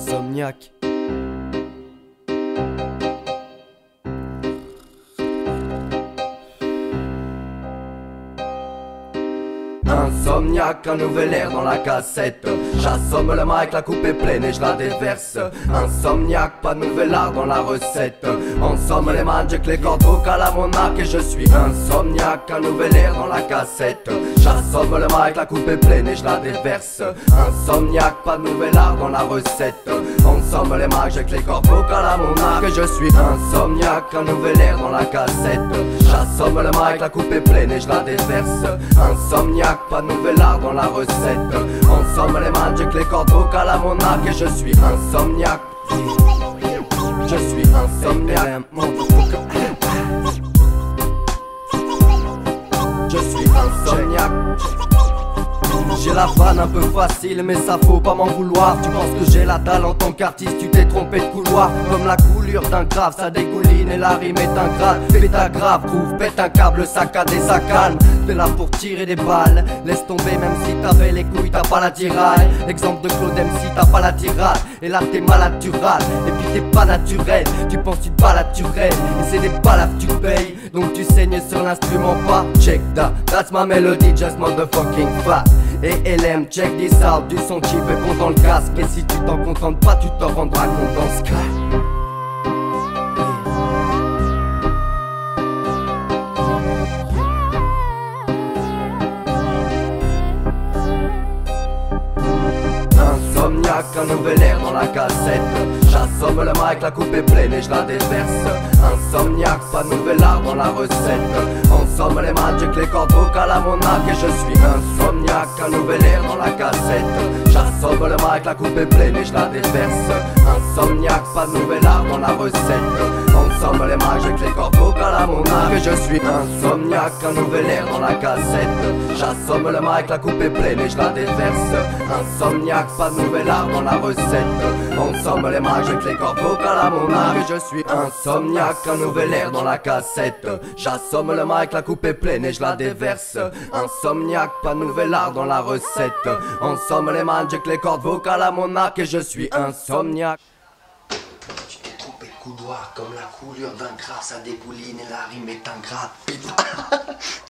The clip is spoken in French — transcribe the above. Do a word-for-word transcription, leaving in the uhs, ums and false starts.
Insomniaque. Insomniaque, un nouvel air dans la cassette. J'assomme le mic, la coupe est pleine et je la déverse. Insomniaque, pas de nouvel art dans la recette. En somme les man, j'ai que les cordes vocales à mon arc et je suis insomniaque, un nouvel air dans la cassette. J'assomme le mic, la coupe est pleine et je la déverse. Insomniaque, pas de nouvel art dans la recette. En somme les man, j'ai que les cordes vocales à mon arc et je suis insomniaque, un nouvel air dans la cassette. J'assomme le mic, la coupe est pleine et je la déverse. Insomniaque, pas de nouvel art dans la recette. En somme les man, j'ai que les cordes vocales à mon arc et je suis insomniaque. Je suis insomniaque. Je suis insomniaque. J'ai la vanne un peu facile mais ça faut pas m'en vouloir. Tu penses que j'ai la dalle en tant qu'artiste, tu t'es trompé de couloir. Comme la coulure d'un grave, ça dégouline et la rime est un grade. Fais ta grave, trouve, pète un câble, saccade et ça calme. T'es là pour tirer des balles, laisse tomber même si t'avais les couilles, t'as pas la tiraille. Exemple de Claude M C, t'as pas la tirade. Et là t'es malade, tu râles, et puis t'es pas naturel. Tu penses tu te balades, tu rêves, et c'est des balades tu payes. Donc tu saignes sur l'instrument pas. Check that, that's my melody, just motherfucking fat. Et L M, check this out, du son cheap et bon dans le casque. Et si tu t'en contentes pas, tu t'en rendras compte dans ce cas. Insomniaque, un nouvel air dans la cassette. J'assomme le mic, la coupe est pleine et je la déverse. Insomniaque, pas de nouvel art dans la recette. En somme les man, j'ai que les cordes vocales à mon arc et je suis insomniaque, un nouvel air dans la cassette. J'assomme le mic, la coupe est pleine et je la déverse. Insomniaque, pas de nouvel art dans la recette. En somme les man, j'ai que les cordes vocales à mon arc et je suis insomniaque, un nouvel air dans la cassette. J'assomme le mic, la coupe est pleine et je la déverse. Insomniaque, pas de nouvel art dans la recette. En somme les man, j'ai que les cordes vocales à mon arc et je suis insomniaque, un nouvel air dans la cassette. J'assomme le mic, la coupe est pleine et je la déverse. Insomniaque, pas de nouvel art dans la recette. En somme les man, j'ai que les cordes vocales à mon arc et je suis insomniaque. Tu t'es trompé de couloir, comme la couleur d'un grave, ça dégouline et la rime est un grade.